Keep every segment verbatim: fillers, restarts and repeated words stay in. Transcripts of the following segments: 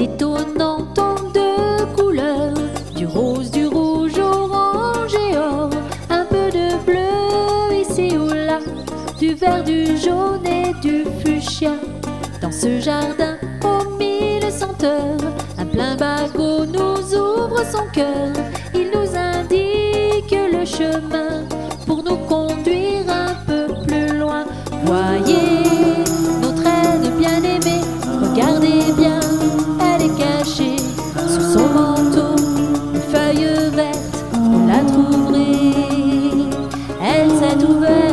étonnant tant de couleurs, du rose, du rouge, orange et or, un peu de bleu ici ou là, du vert, du jaune et du fuchsia. Dans ce jardin aux mille senteurs, un plein bagot nous ouvre son cœur. Il nous indique le chemin pour nous conduire un peu plus loin. Voyez notre reine bien-aimée, regardez bien, elle est cachée sous son manteau de feuilles vertes. Vous la trouverez, elle s'est ouverte.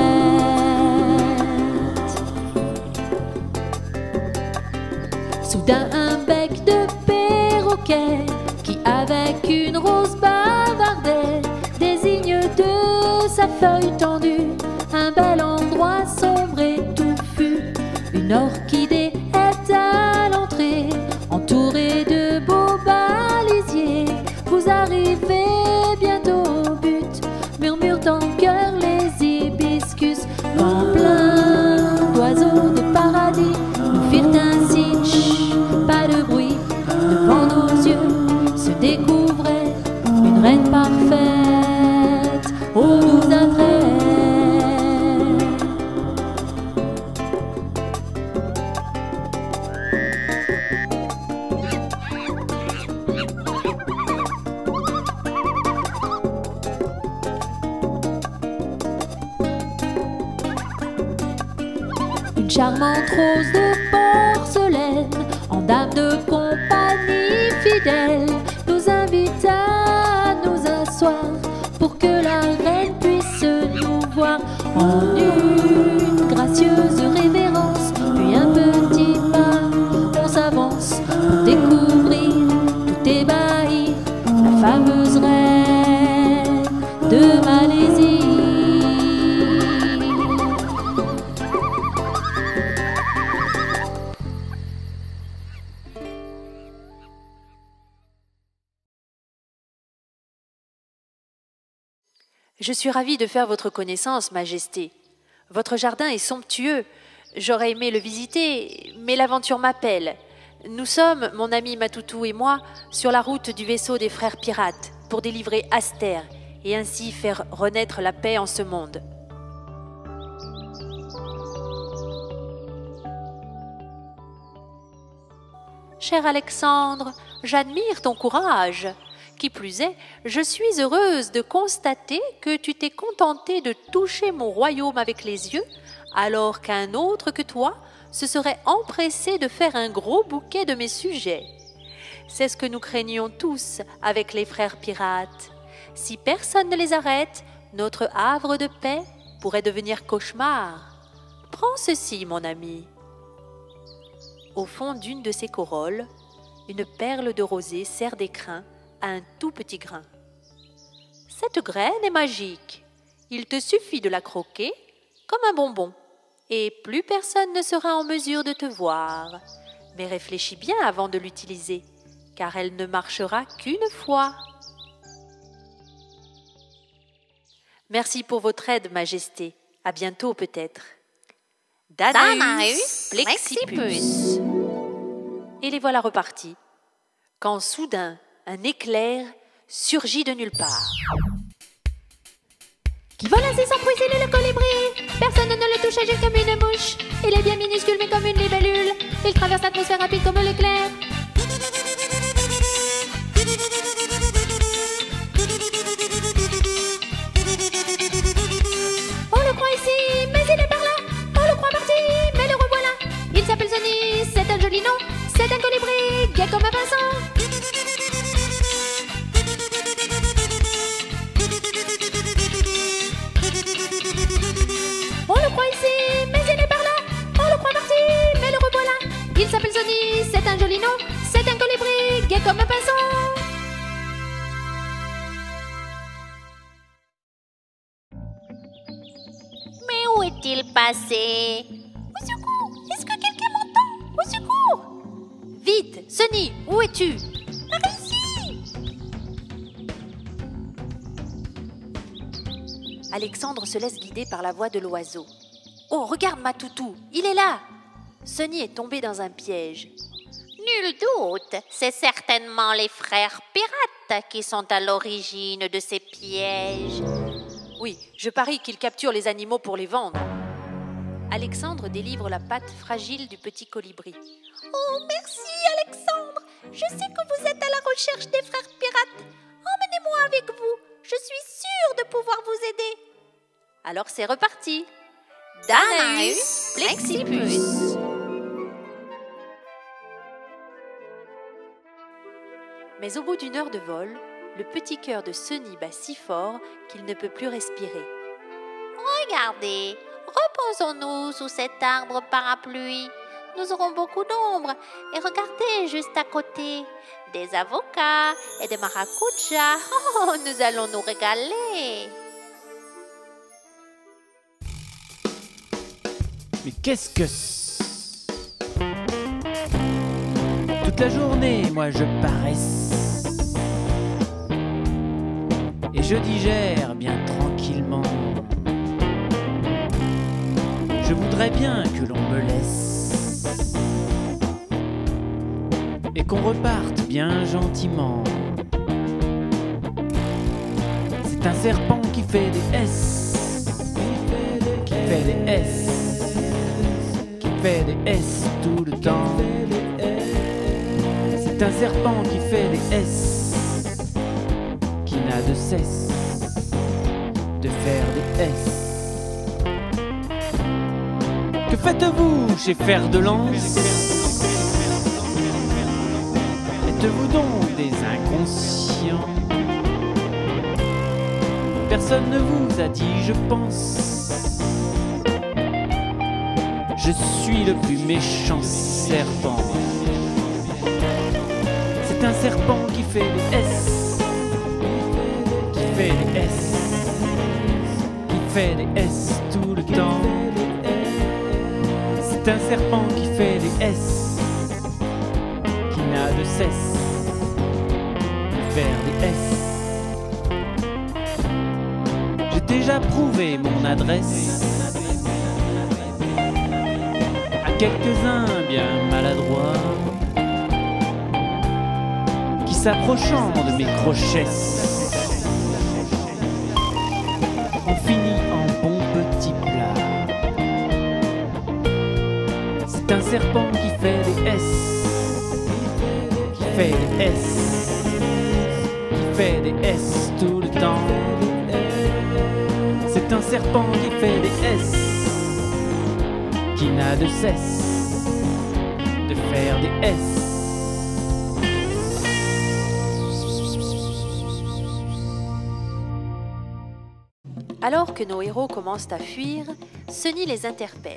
Soudain un bec de perroquet qui avec une rose bavardait désigne de sa feuille tendue un bel endroit sombre et touffu. Une orchidée est à l'entrée, entourée de beaux balisiers. Vous arrivez bientôt au but, murmurent en chœur les hibiscus. Quand plein d'oiseaux de paradis nous firent ainsi, chut, pas de bruit. Devant nos yeux se découvrait une reine parfaite aux doux attraits. Une charmante rose de porcelaine, en dame de compagnie fidèle, nous invite à nous asseoir pour que la reine puisse nous voir. En une gracieuse révérence, puis un petit pas, on s'avance pour découvrir tout ébahi la fameuse reine de Malaisie. Je suis ravie de faire votre connaissance, Majesté. Votre jardin est somptueux. J'aurais aimé le visiter, mais l'aventure m'appelle. Nous sommes, mon ami Matoutou et moi, sur la route du vaisseau des frères pirates pour délivrer Aster et ainsi faire renaître la paix en ce monde. Cher Alexandre, j'admire ton courage. Qui plus est, je suis heureuse de constater que tu t'es contenté de toucher mon royaume avec les yeux, alors qu'un autre que toi se serait empressé de faire un gros bouquet de mes sujets. C'est ce que nous craignions tous avec les frères pirates. Si personne ne les arrête, notre havre de paix pourrait devenir cauchemar. Prends ceci, mon ami. Au fond d'une de ces corolles, une perle de rosée serre d'écrin à un tout petit grain. Cette graine est magique. Il te suffit de la croquer comme un bonbon, et plus personne ne sera en mesure de te voir. Mais réfléchis bien avant de l'utiliser, car elle ne marchera qu'une fois. Merci pour votre aide, Majesté. À bientôt peut-être. Danaus Flexipus. Et les voilà repartis, quand soudain un éclair surgit de nulle part. Qui vole ainsi sans bruit, c'est le colibri. Personne ne le touche, agile comme une mouche. Il est bien minuscule mais comme une libellule. Il traverse l'atmosphère rapide comme l'éclair. On le croit ici, mais il est par là. On le croit parti, mais le revoilà. Il s'appelle Sonny, c'est un joli nom. C'est un colibri, gai comme un pinceau. On le croit ici, mais il est par là. On le croit parti, mais le revoilà. Il s'appelle Sonny, c'est un joli nom. C'est un colibri, gai comme un pinceau. Mais où est-il passé? Au secours! Est-ce que quelqu'un m'entend? Au secours! Vite, Sonny, où es-tu? Par ici! Alexandre se laisse guider par la voix de l'oiseau. Oh, regarde Matoutou, il est là! Sonny est tombé dans un piège. Nul doute, c'est certainement les frères pirates qui sont à l'origine de ces pièges. Oui, je parie qu'ils capturent les animaux pour les vendre. Alexandre délivre la patte fragile du petit colibri. Oh, merci Alexandre. Je sais que vous êtes à la recherche des frères pirates. Emmenez-moi avec vous. Je suis sûre de pouvoir vous aider. Alors c'est reparti. Danaus Flexipus. Mais au bout d'une heure de vol, le petit cœur de Sunny bat si fort qu'il ne peut plus respirer. Regardez, reposons-nous sous cet arbre parapluie. Nous aurons beaucoup d'ombre. Et regardez juste à côté, des avocats et des maracujas. Oh, nous allons nous régaler. Mais qu'est-ce que c'est? Toute la journée, moi je paresse. Et je digère bien tranquillement. Je voudrais bien que l'on me laisse et qu'on reparte bien gentiment. C'est un serpent qui fait des S, qui fait des S, qui fait des S tout le temps. C'est un serpent qui fait des S, qui n'a de cesse de faire des S. Que faites-vous chez Fer de Lance? Êtes-vous donc des inconscients? Personne ne vous a dit, je pense. Je suis le plus méchant serpent. C'est un serpent qui fait des S, qui fait des S, qui fait des S tout le temps. C'est un serpent qui fait des S, qui n'a de cesse de faire des S. J'ai déjà prouvé mon adresse à quelques-uns bien maladroits qui, s'approchant de mes crochets, ont fini en bon petit plat. C'est un serpent qui fait des S, qui fait des S, qui fait des S tout le temps. C'est un serpent qui fait des S, qui n'a de cesse de faire des S. Alors que nos héros commencent à fuir, Sunny les interpelle.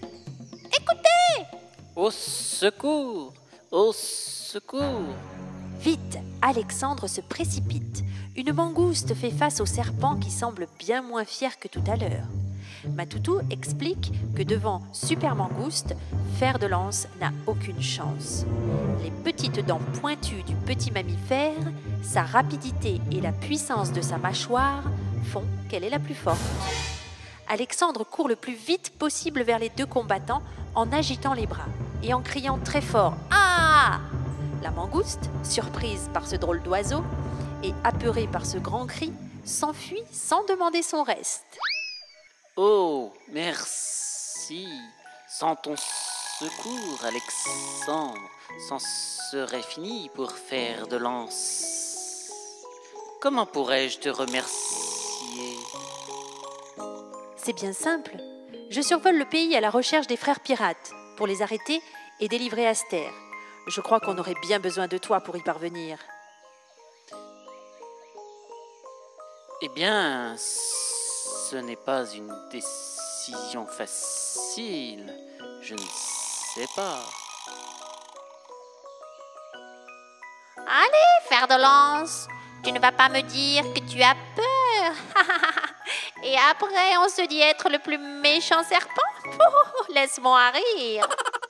Au secours! Au secours! Vite, Alexandre se précipite. Une mangouste fait face au serpent qui semble bien moins fier que tout à l'heure. Matoutou explique que devant Super Mangouste, Fer de Lance n'a aucune chance. Les petites dents pointues du petit mammifère, sa rapidité et la puissance de sa mâchoire font qu'elle est la plus forte. Alexandre court le plus vite possible vers les deux combattants en agitant les bras et en criant très fort « Ah !» La mangouste, surprise par ce drôle d'oiseau et apeurée par ce grand cri, s'enfuit sans demander son reste. Oh, merci! Sans ton secours, Alexandre, c'en serait fini pour Fer de Lance. Comment pourrais-je te remercier? C'est bien simple. Je survole le pays à la recherche des frères pirates pour les arrêter et délivrer Aster. Je crois qu'on aurait bien besoin de toi pour y parvenir. Eh bien, ce n'est pas une décision facile. Je ne sais pas. Allez, Fer de Lance, tu ne vas pas me dire que tu as peur. Et après, on se dit être le plus méchant serpent. Oh, laisse-moi rire.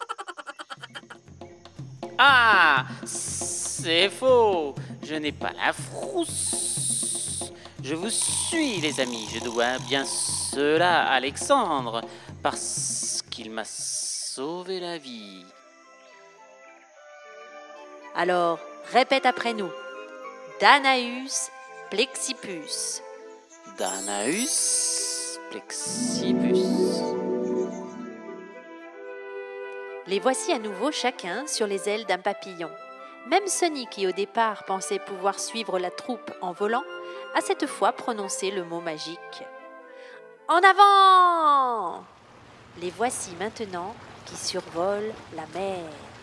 Ah, c'est faux. Je n'ai pas la frousse. Je vous suis, les amis. Je dois bien cela à Alexandre, parce qu'il m'a sauvé la vie. Alors, répète après nous. Danaus Plexippus. Danaus Plexippus. Les voici à nouveau chacun sur les ailes d'un papillon. Même Sonny, qui au départ pensait pouvoir suivre la troupe en volant, a cette fois prononcé le mot magique. En avant! Les voici maintenant qui survolent la mer.